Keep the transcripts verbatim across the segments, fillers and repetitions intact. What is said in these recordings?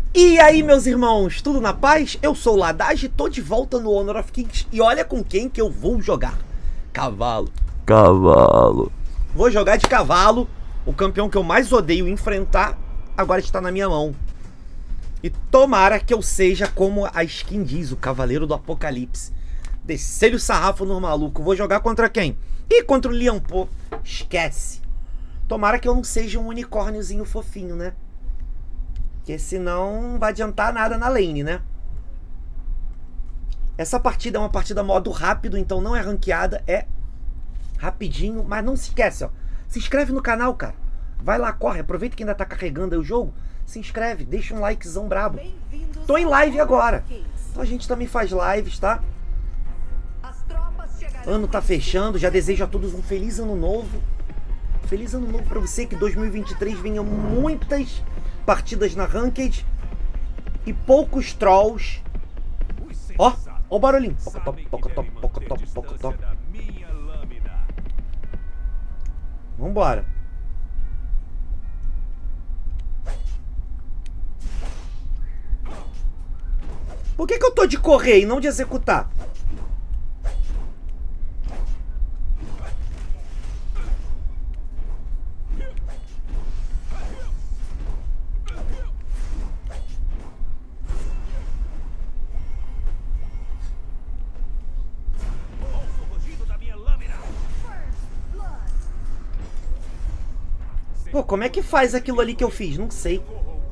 E aí, meus irmãos, tudo na paz? Eu sou o Ladage, tô de volta no Honor of Kings e olha com quem que eu vou jogar. Cavalo. Cavalo. Vou jogar de cavalo, o campeão que eu mais odeio enfrentar, agora está na minha mão. E tomara que eu seja como a skin diz, o Cavaleiro do Apocalipse. Descer o sarrafo no maluco. Vou jogar contra quem? Ih, contra o Lianpo. Esquece. Tomara que eu não seja um unicórniozinho fofinho, né? Porque senão não vai adiantar nada na lane, né? Essa partida é uma partida modo rápido, então não é ranqueada, é rapidinho. Mas não se esquece, ó. Se inscreve no canal, cara. Vai lá, corre. Aproveita que ainda tá carregando aí o jogo. Se inscreve, deixa um likezão brabo. Tô em live agora. Então a gente também faz lives, tá? Ano tá fechando, já desejo a todos um feliz ano novo. Feliz ano novo pra você, que dois mil e vinte e três venha muitas partidas na Ranked e poucos trolls. Ó, ó o barulhinho. Pocotó, pocotó, pocotó, pocotó. Vambora. Por que que eu tô de correr e não de executar? Pô, como é que faz aquilo ali que eu fiz? Não sei.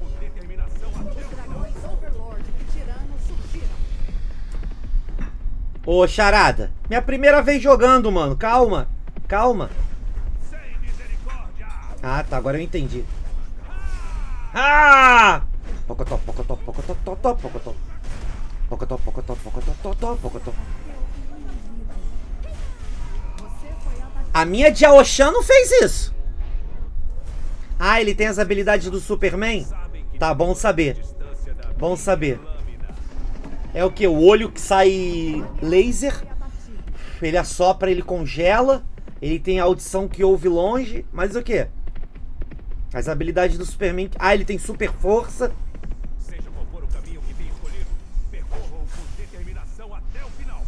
Ô, charada. Minha primeira vez jogando, mano. Calma. Calma. Ah, tá. Agora eu entendi. Ah! Pocotó, pocotó, pocotó, pocotó, pocotó. Pocotó, pocotó, pocotó, pocotó, pocotó. A minha Jiaoshan não fez isso. Ah, ele tem as habilidades do Superman? Tá, bom saber. Bom saber. É o que? O olho que sai laser. Ele assopra, ele congela. Ele tem a audição que ouve longe. Mas o que? As habilidades do Superman. Ah, ele tem super força. Seja qual for o caminho que tenha escolhido, percorra-o com determinação até o final.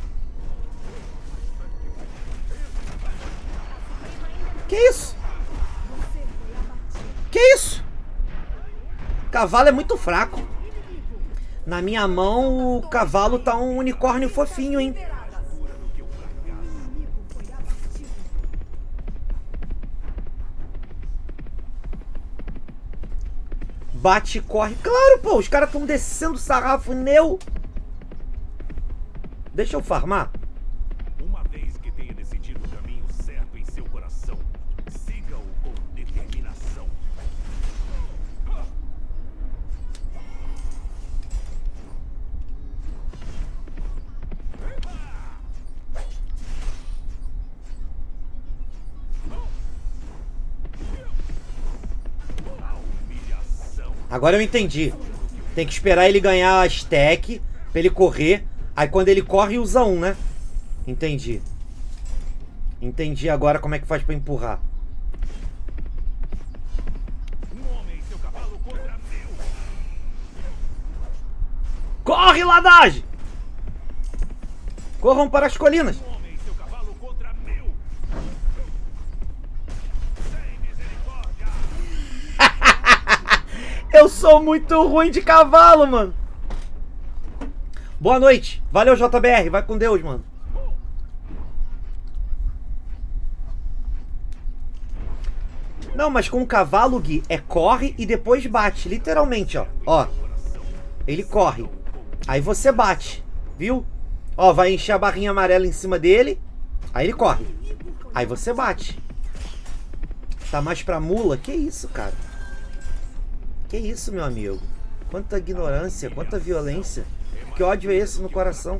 Que isso? Que isso? O cavalo é muito fraco. Na minha mão, o cavalo tá um unicórnio fofinho, hein? Bate e corre. Claro, pô, os caras estão descendo o sarrafo neu. Deixa eu farmar. Uma vez que tenha decidido o caminho certo em seu coração, siga-o com determinação. Agora eu entendi. Tem que esperar ele ganhar a stack pra ele correr. Aí quando ele corre, usa um, né? Entendi. Entendi agora como é que faz pra empurrar. Corre, Ladage! Corram para as colinas. Eu sou muito ruim de cavalo, mano. Boa noite. Valeu, J B R. Vai com Deus, mano. Não, mas com o cavalo, Gui, é corre e depois bate. Literalmente, ó. Ó. Ele corre. Aí você bate. Viu? Ó, vai encher a barrinha amarela em cima dele. Aí ele corre. Aí você bate. Tá mais pra mula? Que isso, cara? Que isso, meu amigo? Quanta ignorância, quanta violência. Que ódio é esse no coração?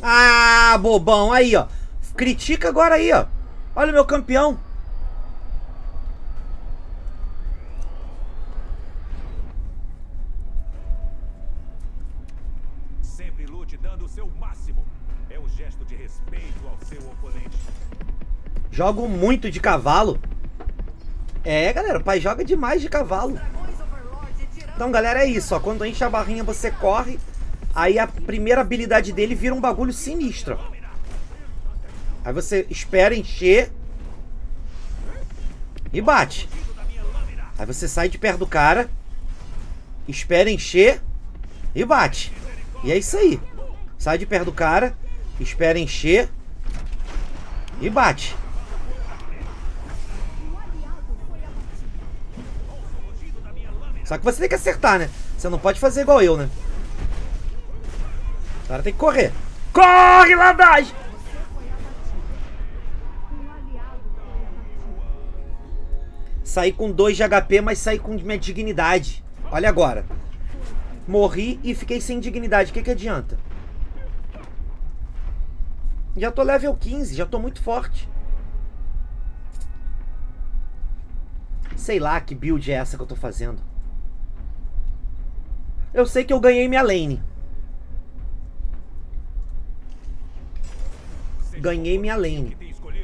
Ah, bobão. Aí, ó. Critica agora aí, ó. Olha o meu campeão. Sempre lute dando o seu máximo. É um gesto de respeito ao seu oponente. Jogo muito de cavalo. É, galera, o pai joga demais de cavalo. Então, galera, é isso, ó. Quando enche a barrinha, você corre. Aí a primeira habilidade dele vira um bagulho sinistro. Aí você espera encher e bate. Aí você sai de perto do cara, espera encher e bate. E é isso aí. Sai de perto do cara, espera encher e bate. Só que você tem que acertar, né? Você não pode fazer igual eu, né? O cara tem que correr. Corre, Ladage! Saí com dois de H P, mas saí com minha dignidade. Olha agora. Morri e fiquei sem dignidade. O que que adianta? Já tô level quinze, já tô muito forte. Sei lá que build é essa que eu tô fazendo. Eu sei que eu ganhei minha lane. Ganhei minha lane.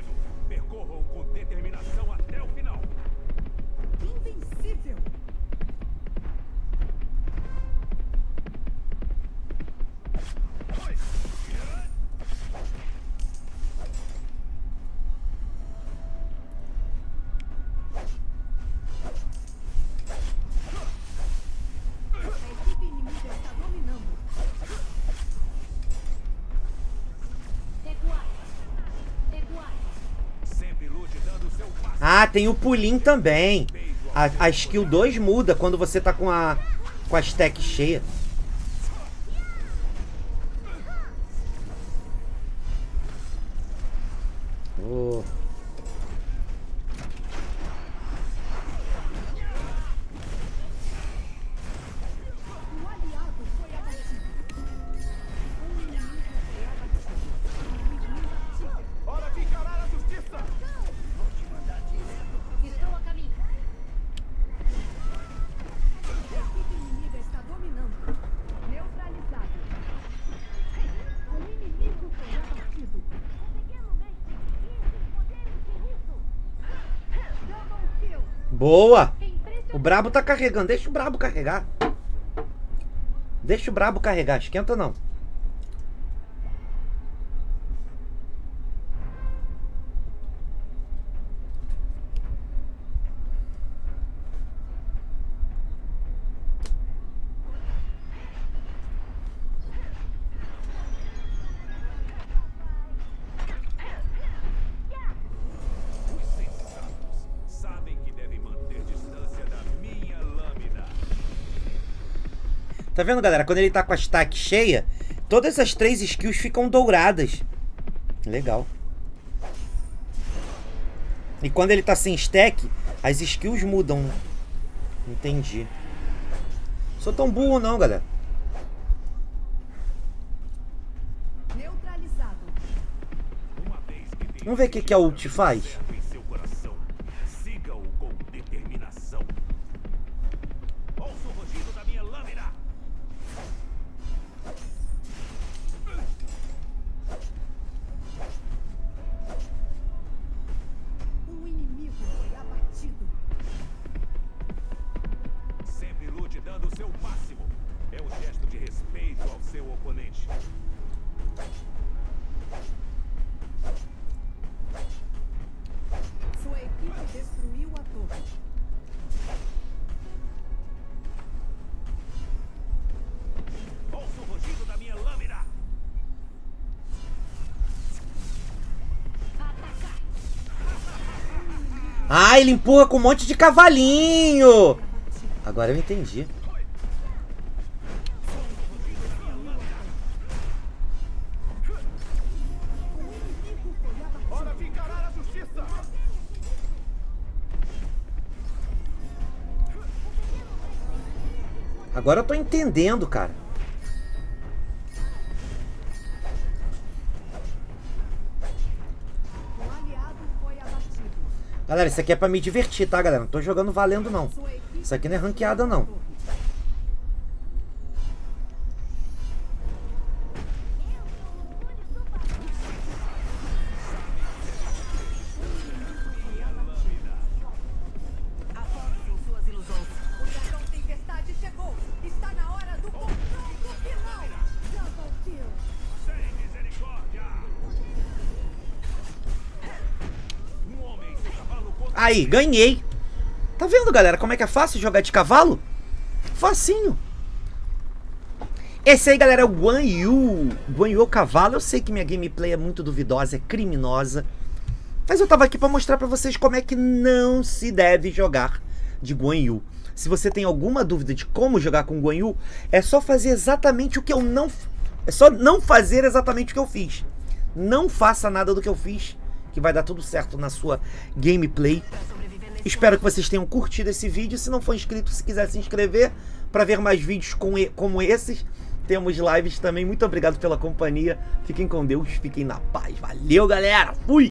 Ah, tem o pulinho também. A, a skill dois muda quando você tá com a, com a stack cheia. Oh. Boa! O brabo tá carregando. Deixa o brabo carregar. Deixa o brabo carregar. Esquenta não. Tá vendo, galera? Quando ele tá com a stack cheia, todas as três skills ficam douradas. Legal. E quando ele tá sem stack, as skills mudam, né? Entendi. Sou tão burro não, galera. Vamos ver o que, que a ult faz. Ah, ele empurra com um monte de cavalinho. Agora eu entendi. Agora eu tô entendendo, cara. Galera, isso aqui é pra me divertir, tá, galera? Não tô jogando valendo, não. Isso aqui não é ranqueada, não. Aí, ganhei. Tá vendo, galera, como é que é fácil jogar de cavalo? Facinho. Esse aí, galera, é o Guan Yu. Guan Yu é o cavalo. Eu sei que minha gameplay é muito duvidosa, é criminosa. Mas eu tava aqui pra mostrar pra vocês como é que não se deve jogar de Guan Yu. Se você tem alguma dúvida de como jogar com Guan Yu, é só fazer exatamente o que eu não... É só não fazer exatamente o que eu fiz. Não faça nada do que eu fiz, que vai dar tudo certo na sua gameplay. Espero que vocês tenham curtido esse vídeo. Se não for inscrito, se quiser se inscrever para ver mais vídeos com e como esses. Temos lives também. Muito obrigado pela companhia. Fiquem com Deus, fiquem na paz. Valeu, galera. Fui!